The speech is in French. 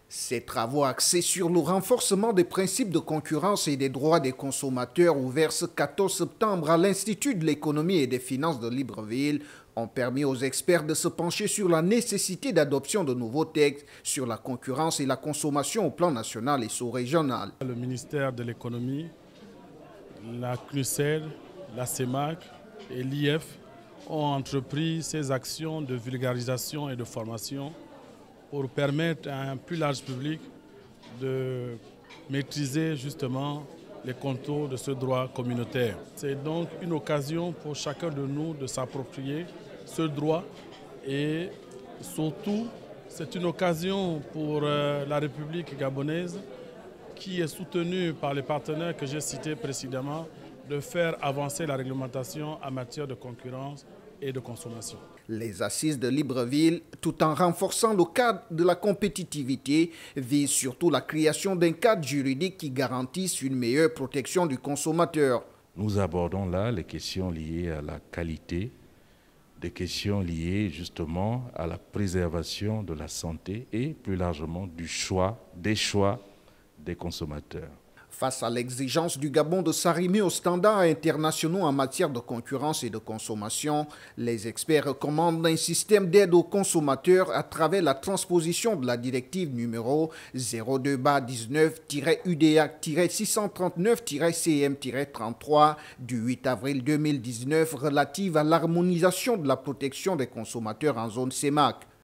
Ces travaux axés sur le renforcement des principes de concurrence et des droits des consommateurs ouverts ce 14 septembre à l'Institut de l'économie et des finances de Libreville ont permis aux experts de se pencher sur la nécessité d'adoption de nouveaux textes sur la concurrence et la consommation au plan national et sous-régional. Le ministère de l'économie, la CNUSED, la CEMAC et l'IF ont entrepris ces actions de vulgarisation et de formation pour permettre à un plus large public de maîtriser justement les contours de ce droit communautaire. C'est donc une occasion pour chacun de nous de s'approprier ce droit et surtout c'est une occasion pour la République gabonaise qui est soutenue par les partenaires que j'ai cités précédemment de faire avancer la réglementation en matière de concurrence et de consommation. Les assises de Libreville, tout en renforçant le cadre de la compétitivité, visent surtout la création d'un cadre juridique qui garantisse une meilleure protection du consommateur. Nous abordons là les questions liées à la qualité, des questions liées justement à la préservation de la santé et plus largement des choix des consommateurs. Face à l'exigence du Gabon de s'arrimer aux standards internationaux en matière de concurrence et de consommation, les experts recommandent un système d'aide aux consommateurs à travers la transposition de la directive numéro 02-19-UDA-639-CM-33 du 8 avril 2019 relative à l'harmonisation de la protection des consommateurs en zone CEMAC.